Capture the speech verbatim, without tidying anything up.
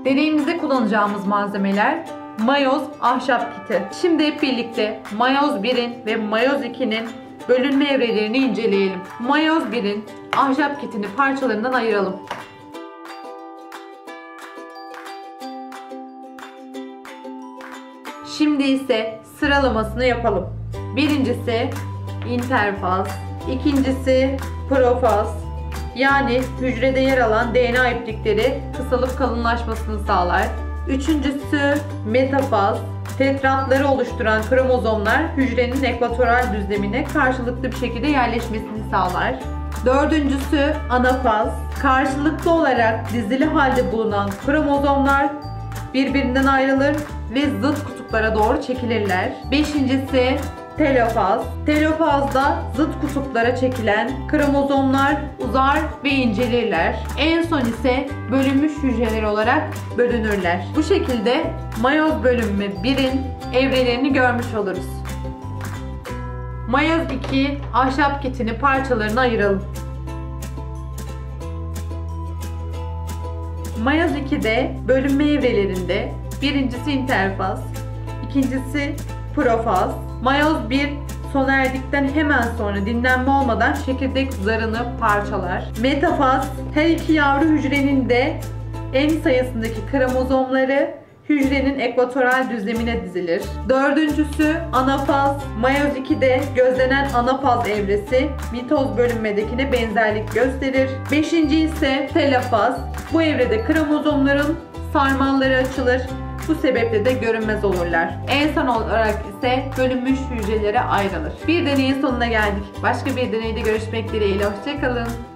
Deneyimizde kullanacağımız malzemeler mayoz ahşap kiti. Şimdi hep birlikte mayoz birin ve mayoz ikinin bölünme evrelerini inceleyelim. Mayoz birin ahşap kitini parçalarından ayıralım. Şimdi ise sıralamasını yapalım. Birincisi interfaz, ikincisi profaz, yani hücrede yer alan D N A iplikleri kısalıp kalınlaşmasını sağlar. Üçüncüsü metafaz, tetratları oluşturan kromozomlar hücrenin ekvatoral düzlemine karşılıklı bir şekilde yerleşmesini sağlar. Dördüncüsü anafaz, karşılıklı olarak dizili halde bulunan kromozomlar birbirinden ayrılır ve zıt kutuplara doğru çekilirler. Beşincisi telofaz. Telofazda zıt kutuplara çekilen kromozomlar uzar ve incelirler. En son ise bölünmüş hücreler olarak bölünürler. Bu şekilde mayoz bölünme birin evrelerini görmüş oluruz. Mayoz iki ahşap kitini parçalarına ayıralım. Mayoz ikide bölünme evrelerinde birincisi interfaz, ikincisi profaz. Mayoz bir sona erdikten hemen sonra dinlenme olmadan çekirdek zarını parçalar. Metafaz her iki yavru hücrenin de en sayısındaki kromozomları hücrenin ekvatoral düzlemine dizilir. Dördüncüsü anafaz. Mayoz ikide gözlenen anafaz evresi mitoz bölünmedekine benzerlik gösterir. Beşinci ise telofaz. Bu evrede kromozomların sarmalları açılır. Bu sebeple de görünmez olurlar. En son olarak ise bölünmüş hücrelere ayrılır. Bir deneyin sonuna geldik. Başka bir deneyde görüşmek dileğiyle. Hoşça kalın.